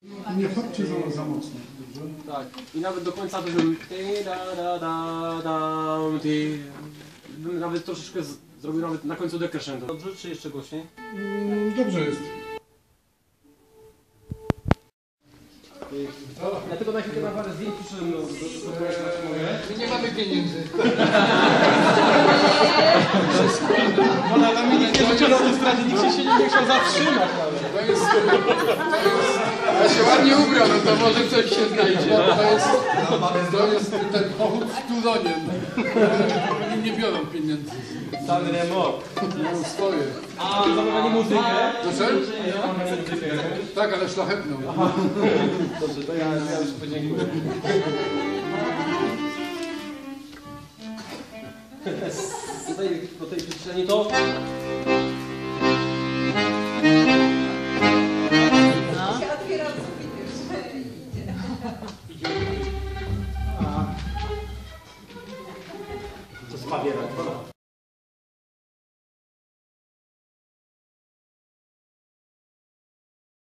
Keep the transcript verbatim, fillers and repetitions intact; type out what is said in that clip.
Nie chodźcie za, za mocno, dobrze? Tak. I nawet do końca to bym... Bym nawet troszeczkę z... zrobił nawet na końcu decrescendo. Dobrze, czy jeszcze głośniej? Mm, dobrze jest. Ja tylko na chwilę na parę zdjęć przyszedłem do My nie mamy pieniędzy. Ona tam nikt nie rzucił na autostradzie, nikt się nie chciał zatrzymać. To jest, to jest, ja się ładnie ubrał, no to może coś się znajdzie. To jest, to jest ten pochód z Tuloniem. Oni nie biorą pieniędzy. San Remo. Mają swoje. A, zamówienie muzykę. Proszę? Tak, ale szlachetną. Dobrze, to ja, ja już podziękuję. Tutaj po tej przyczynie to...